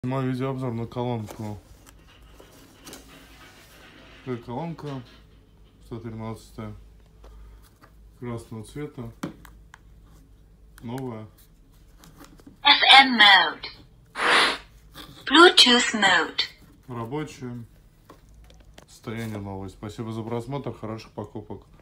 Мой видеообзор на колонку. Такая колонка 113 красного цвета, новая. FM mode. Bluetooth mode. Рабочая. Состояние новое. Спасибо за просмотр, хороших покупок.